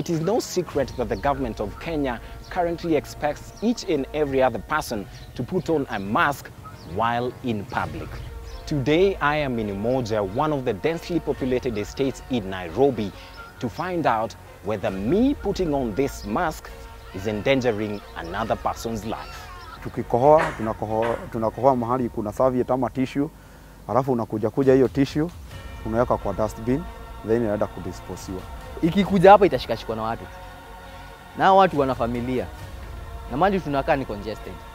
It is no secret that the government of Kenya currently expects each and every other person to put on a mask while in public. Today, I am in Umoja, one of the densely populated estates in Nairobi, to find out whether me putting on this mask is endangering another person's life. Tukikohoa, tunakohoa mahali kuna serviette ama tissue, alafu unakuja hiyo tissue, unaweka kwa dustbin, then inaenda kudisposiwa. Ikikuja hapa itashikashikwa na watu. Na watu wana familia. Na mali tunakaa ni congested.